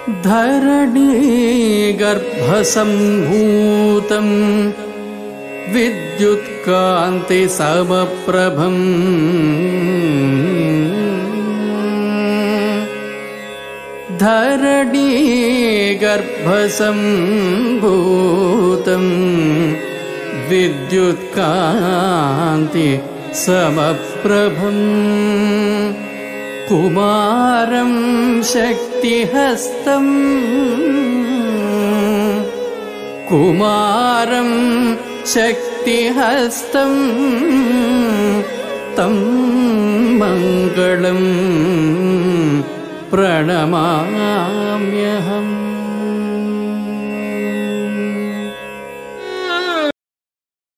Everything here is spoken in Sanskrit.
धरणी गर्भसम्भूतं विद्युत्कान्ति समप्रभम् धरणी गर्भसम्भूतं विद्युत्कान्ति समप्रभम् कुमारं शक्तिहस्तं कुमारं शक्तिहस्तं तं मङ्गलं प्रणमाम्यहम्।